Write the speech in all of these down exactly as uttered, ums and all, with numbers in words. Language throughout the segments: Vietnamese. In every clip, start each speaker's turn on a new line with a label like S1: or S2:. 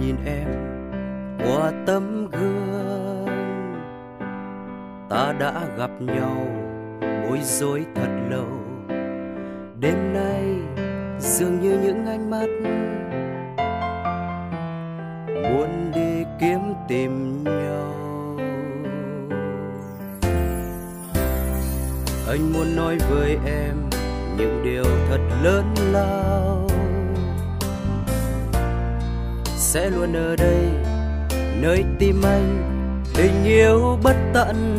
S1: nhìn em qua tấm gương, ta đã gặp nhau bối rối thật lâu. Đêm nay dường như những ánh mắt muốn đi kiếm tìm nhau. Anh muốn nói với em những điều thật lớn lao, sẽ luôn ở đây nơi tim anh tình yêu bất tận.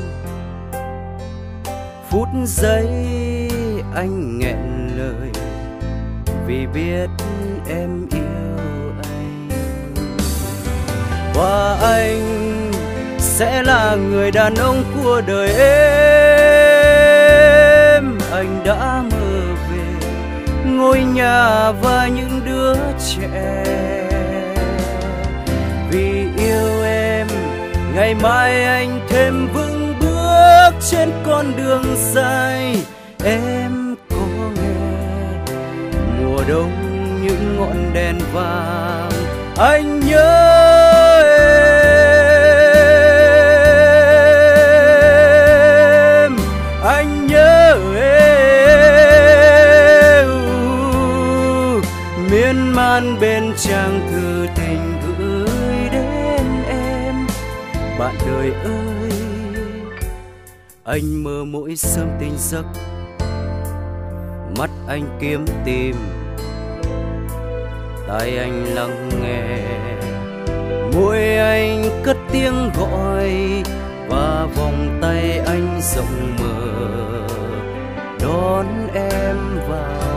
S1: Phút giây anh nghẹn lời vì biết em yêu anh, và anh sẽ là người đàn ông của đời em. Anh đã mơ về ngôi nhà và những đứa trẻ, vì yêu em ngày mai anh thêm vững bước trên con đường dài. Em có nghe mùa đông những ngọn đèn vàng, anh nhớ em, anh nhớ em. Miên man bên trang thư tình gửi đến em, bạn đời ơi. Anh mơ mỗi sớm tỉnh giấc, mắt anh kiếm tìm, tai anh lắng nghe, môi anh cất tiếng gọi, và vòng tay anh rộng mở đón em vào.